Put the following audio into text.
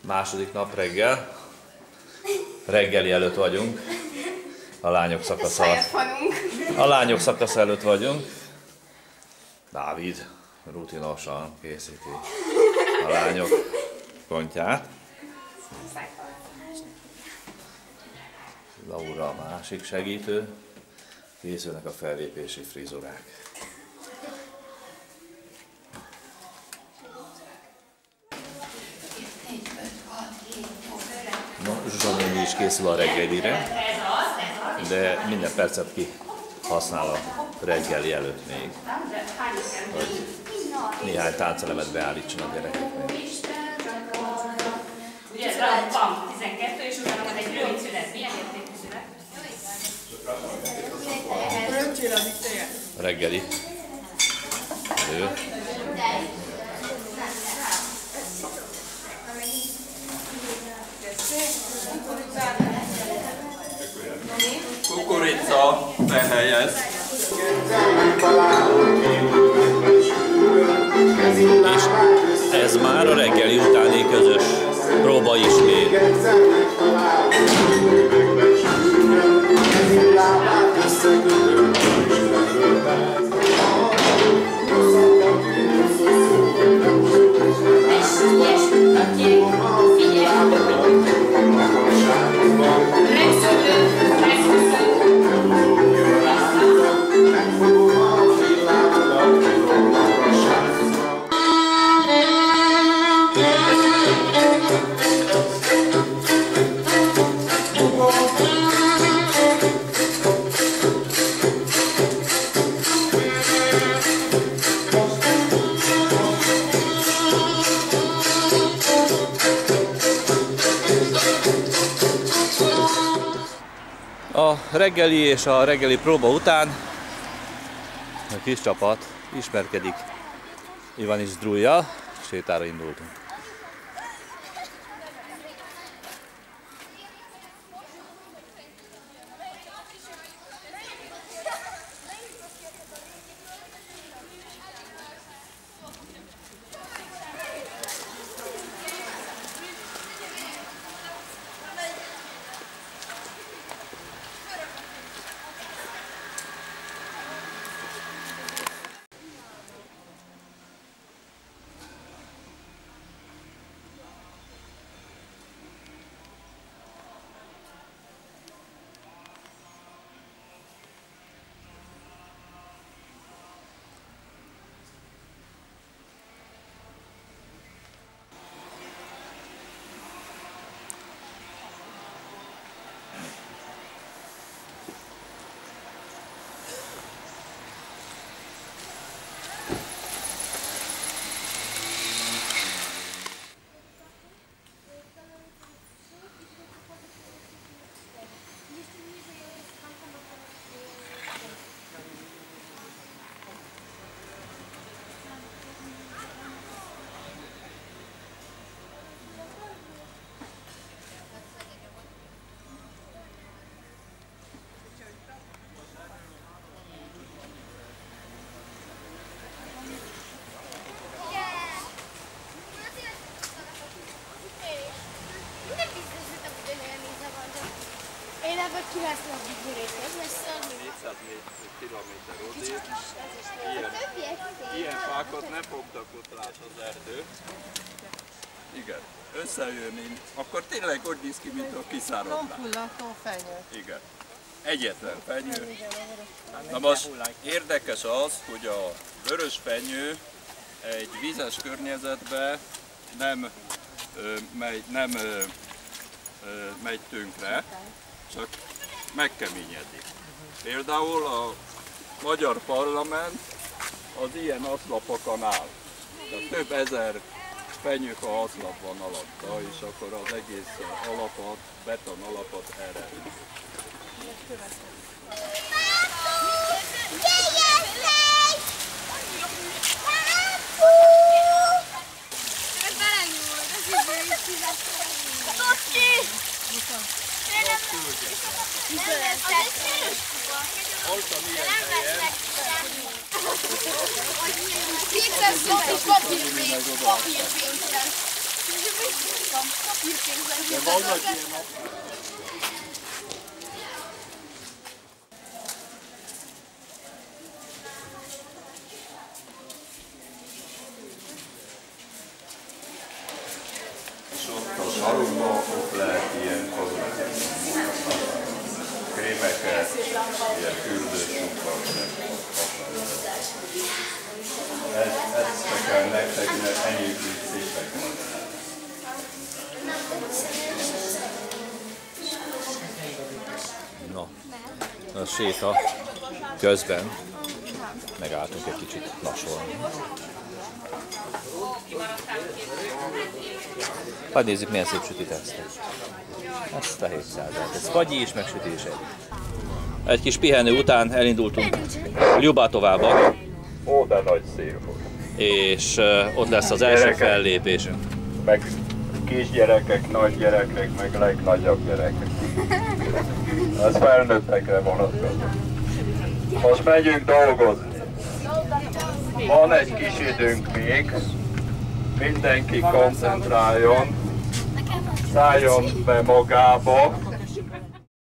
Második nap reggel. Reggeli előtt vagyunk. A lányok szakasza előtt vagyunk. Dávid rutinosan készíti a lányok pontját. Laura a másik segítő. Készülnek a fellépési frizurák. Zsomini is készül a reggelire, de minden percet kihasznál a reggeli előtt még, hogy néhány táncelemet beállítson a gyerekeknek. Ugye van 12, és utána van egy rövid szület. Milyen értékű szület? Reggeli. Ő. Kukorica behelyez. És ez már a reggeli utáni közös próba ismét. A reggeli és a reggeli próba után a kis csapat ismerkedik Ivanis Drujjal, sétára indultunk. Én ebből 90 burékot lesz. 400 kilométer odébb. Ilyen fákat nem fogtak ott lát az erdő. Igen. Összejönni, akkor tényleg úgy néz ki, mint a kiszáradnál. Lombhullató fenyő. Igen. Egyetlen fenyő. Na most érdekes az, hogy a vörös fenyő egy vízes környezetben nem megy tönkre, csak megkeményedik. Például a magyar parlament az ilyen aszlapokon áll. Tehát több ezer fenyőfa aszlap van alatta, és akkor az egész alapot, beton alapot erre. Voltam ilyen helyen. Papírfényben. De vannak ilyen napok. És ott a sarokban ott lehet ilyen kozmetikus krémeket, ilyen fürdősúkat, ezt kell nektek, mert ennyi szépek van. No, a séta közben megálltunk egy kicsit lassulni. Hadd nézzük, milyen szép sütit eztek. Ezt a 700-et. Ez fagyi is, meg süti is egy. Egy kis pihenő után elindultunk Ljubatovába. Ó, de nagy szél volt. És ott lesz az első fellépésünk. Meg kisgyerekek, nagygyerekek, meg legnagyobb gyerekek. Ez felnőttekre vonatkozik. Most megyünk dolgozni. Van egy kis időnk még. Mindenki koncentráljon, szálljon be magába,